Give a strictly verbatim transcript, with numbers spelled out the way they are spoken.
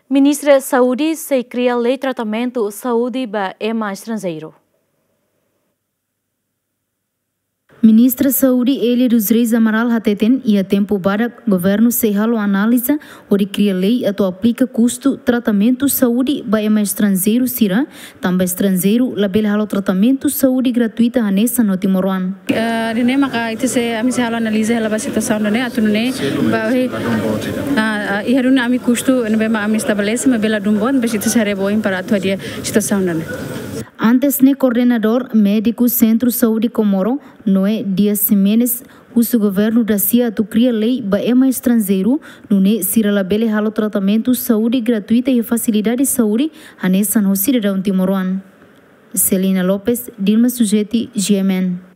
Ministra da Saúde se cria lei de tratamento saúde para ema estrangeiro. Ministra da Saúde Elia dos Reis Amaral Hateten e a tempo para governo se halo analisa o de cria lei atau aplica custo tratamento saúde para ema estrangeiro sira também estrangeiro label halo tratamento saúde gratuita hanesa no Timor-Leste. Dine maka itu se ami se halo analisa hela situação dane atune bahe e haruna ami custo nebe ma ami estabelece me bela dumbon bes itu sare boim para atu dia situação dane. Antes ne coordenador médico Centro Saúde Comoro Noé Dias Jimenez o governo da C I A tu cria lei para ema estrangeiro no ne sira labele halo tratamento saúde gratuita e facilidade de saúde hanesa no cidadão Timor-Leste. Celina Lopes, Dilma Sujeti, G M N.